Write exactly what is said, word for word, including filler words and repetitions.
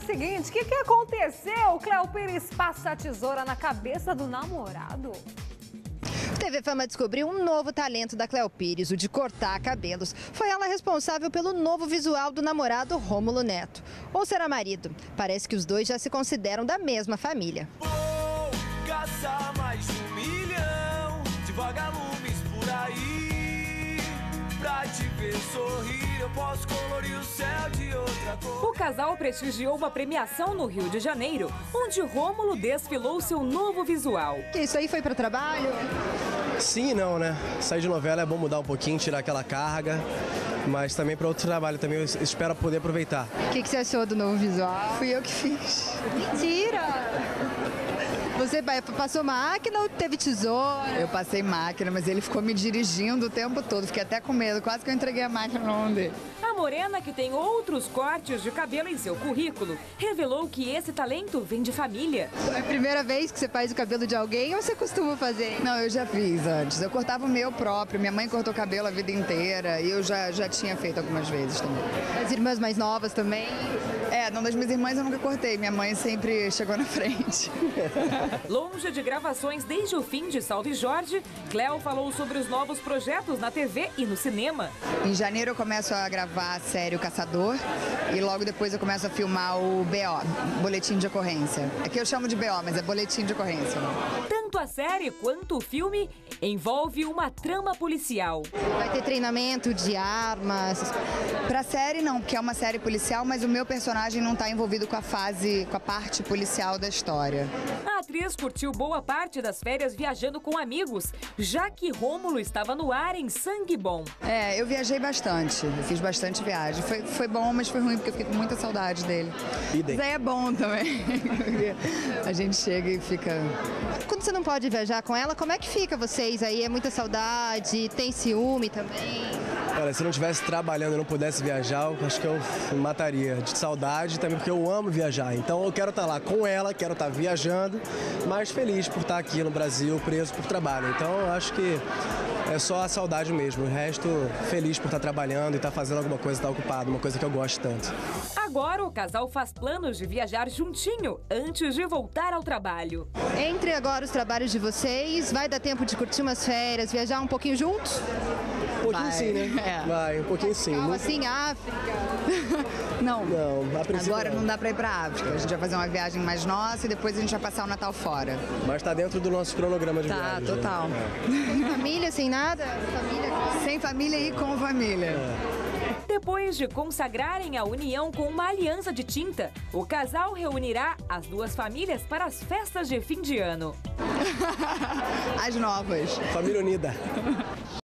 seguinte, o que, que aconteceu? Cléo Pires passa a tesoura na cabeça do namorado. T V Fama descobriu um novo talento da Cléo Pires, o de cortar cabelos. Foi ela responsável pelo novo visual do namorado Rômulo Neto. Ou será marido? Parece que os dois já se consideram da mesma família. Vou caçar mais de um milhão de vagalumes por aí. Pra te ver sorrir, eu posso colorir o céu de outra cor. O casal prestigiou uma premiação no Rio de Janeiro, onde Rômulo desfilou seu novo visual. Que isso aí foi para o trabalho? Sim e não, né? Sair de novela é bom mudar um pouquinho, tirar aquela carga, mas também para outro trabalho também eu espero poder aproveitar. O que, que você achou do novo visual? Fui eu que fiz. Mentira! Você passou máquina ou teve tesoura? Eu passei máquina, mas ele ficou me dirigindo o tempo todo. Fiquei até com medo, quase que eu entreguei a máquina na mão dele. A morena, que tem outros cortes de cabelo em seu currículo, revelou que esse talento vem de família. É a primeira vez que você faz o cabelo de alguém ou você costuma fazer? Não, eu já fiz antes. Eu cortava o meu próprio. Minha mãe cortou cabelo a vida inteira e eu já, já tinha feito algumas vezes também. As irmãs mais novas também? É, não, das minhas irmãs eu nunca cortei. Minha mãe sempre chegou na frente. Longe de gravações desde o fim de Salve Jorge, Cléo falou sobre os novos projetos na T V e no cinema. Em janeiro eu começo a gravar a série O Caçador e logo depois eu começo a filmar o B O, Boletim de Ocorrência. Aqui eu chamo de B O, mas é Boletim de Ocorrência. Tanto a série quanto o filme envolve uma trama policial. Vai ter treinamento de armas? Pra série não, porque é uma série policial, mas o meu personagem não está envolvido com a fase, com a parte policial da história. A atriz curtiu boa parte das férias viajando com amigos, já que Rômulo estava no ar em Sangue Bom. É, eu viajei bastante, eu fiz bastante viagem. Foi, foi bom, mas foi ruim, porque eu fiquei com muita saudade dele. Idem. Mas aí é bom também, a gente chega e fica... Quando você não pode viajar com ela, como é que fica vocês aí? É muita saudade? Tem ciúme também? Olha, se eu não estivesse trabalhando e não pudesse viajar, eu acho que eu me mataria de saudade também, porque eu amo viajar. Então eu quero estar lá com ela, quero estar viajando, mas feliz por estar aqui no Brasil, preso por trabalho. Então eu acho que é só a saudade mesmo. O resto, feliz por estar trabalhando e estar fazendo alguma coisa, estar ocupado, uma coisa que eu gosto tanto. Agora o casal faz planos de viajar juntinho antes de voltar ao trabalho. Entre agora os trabalhos de vocês, vai dar tempo de curtir umas férias, viajar um pouquinho juntos? Um pouquinho Vai, sim, né? é. Vai, um pouquinho sim. Calma, Não, assim, África. Não, não, a princípio agora não dá pra ir pra África. A gente vai fazer uma viagem mais nossa e depois a gente vai passar o Natal fora. Mas tá dentro do nosso cronograma de Tá, viagem. total. Né? Sem família, sem nada? Família. Sem família e com família. Depois de consagrarem a união com uma aliança de tinta, o casal reunirá as duas famílias para as festas de fim de ano. As novas. Família unida.